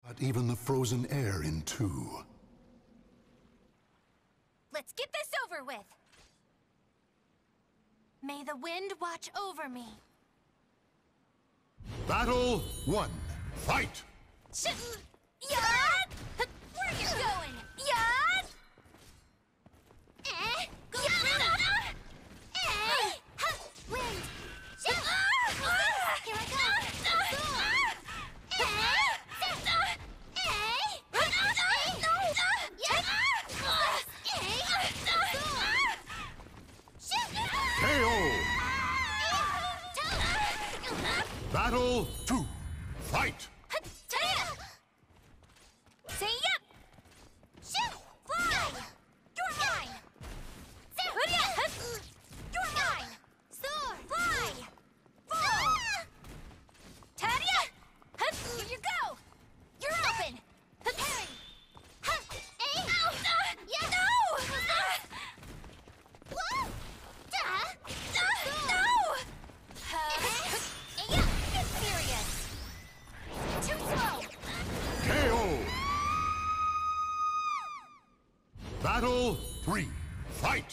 But even the frozen air in two. Let's get this over with. May the wind watch over me. Battle 1. Fight! Yaad! Where are you going? Yaad! Go through! Wind! Here I come! KO! Battle 2. Fight! Say yep! Shoot! Fly! You're mine! You're mine! Soar! Fly! Fall! Tadia! Here you go! You're open! Parry! Yeah! No! No! Get serious! Too slow! KO! Battle 3. Fight!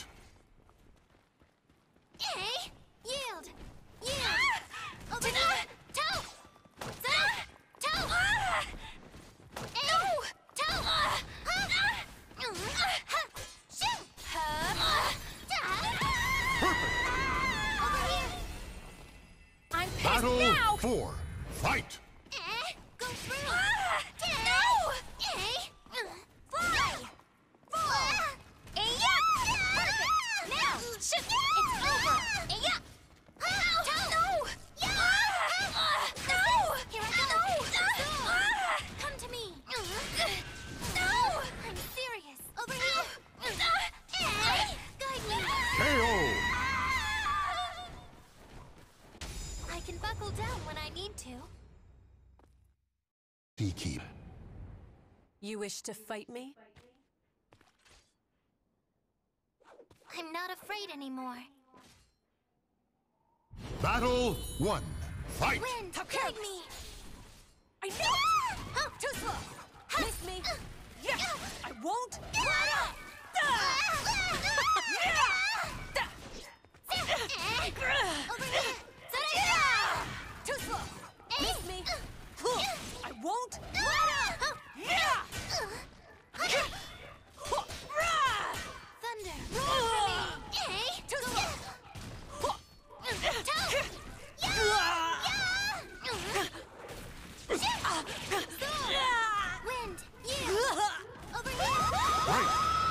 Yield! Yield! Over here! Toe! Toe! No! Toe! Shoot! Perfect! Over here! I'm pissed Battle now! 4. Fight! Go through! No! Fly! Fall! Perfect! Now! Shoot! It's over! No! No! Here I go! Come to me! No! I'm serious! Over here! Guide me! KO! I can buckle down when I need to. T-Keep. You wish to fight me? I'm not afraid anymore. Battle 1. Fight! Wind, guide me! I knew it! Too slow! Miss me! Yeah! I won't! Let up! Over here! Too slow! Miss me! I won't! Let up! Thunder! Too slow! Wind! You! Over here! Right!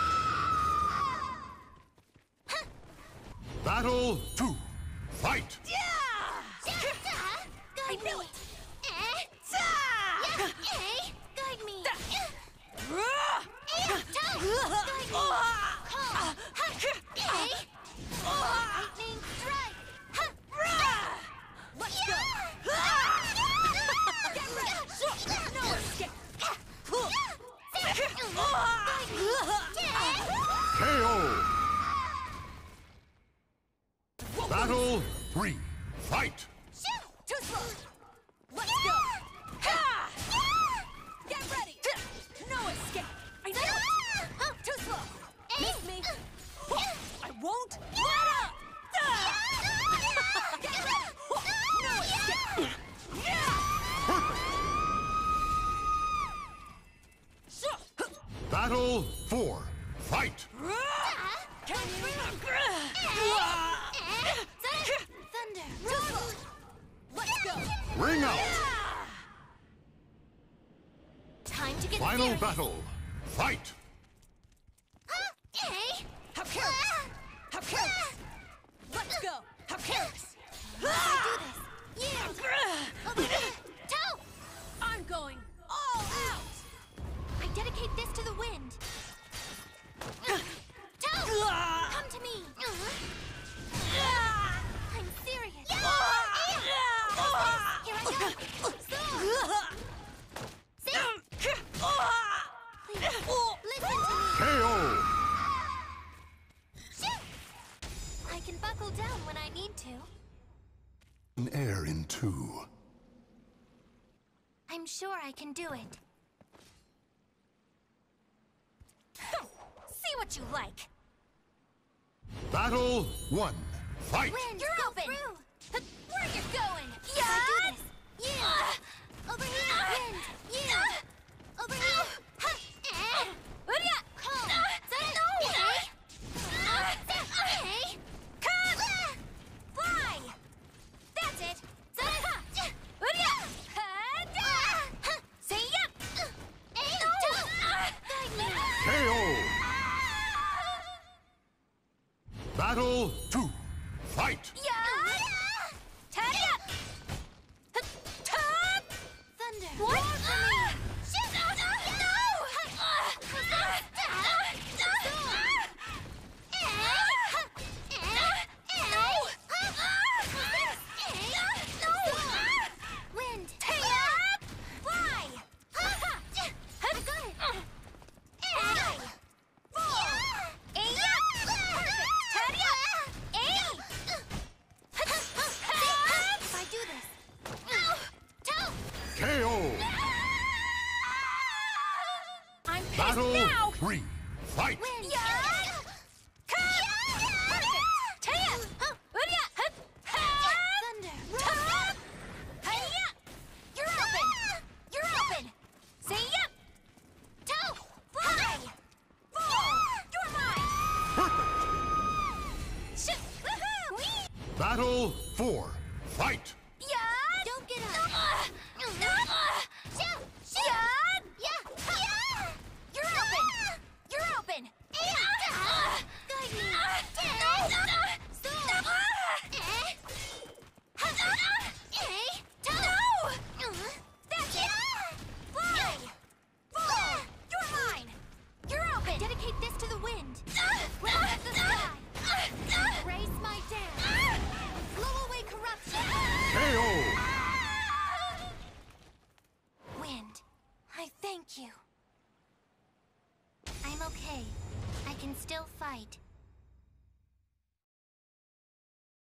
Battle 2. Fight! Guide me! Guide me! Lightning strike! Let's go! No escape! KO! Battle 3. Fight! Too slow! Let's go! Get ready! No escape! I know it! Too slow! Miss me! I won't let up! Get ready! No escape! Battle 4. Fight! Thunder! Let's go! Ring out! Time to get Final serious. battle. Fight! How careless! How careless! Let's go! How careless! Do this! Yield! Over here! Toe! I'm going all out! I dedicate this to the wind. Toe! Come to me! I'm serious! Here I go! Soar! Please, listen to me! KO! Shoot! I can buckle down when I need to. An air in two. I'm sure I can do it. See what you like. Battle 1. Fight! Wind, You're go open. through. Where you going? If I do this, you. Over here, wind, you. Over here. Calm. Hey. Come! Fly! That's it! See ya! KO! Battle 2. Fight! Tidy up! Thunder. What? Wind. Fly! I got it. If I do this. KO! I'm pissed Battle now! 3. Fight! Wind. Thunder. You're open! You're open! See ya! Fly! Fall! You're mine! Perfect! Woohoo! Battle 4. Fight! Don't get up. You're open! You're open! Guide me. That's it! Fly! Fall! You're mine! You're open! Dedicate this to the wind. Wind of the sky. Raise my dam. Blow away corruption. KO! Wind, I thank you. I'm okay. I can still fight.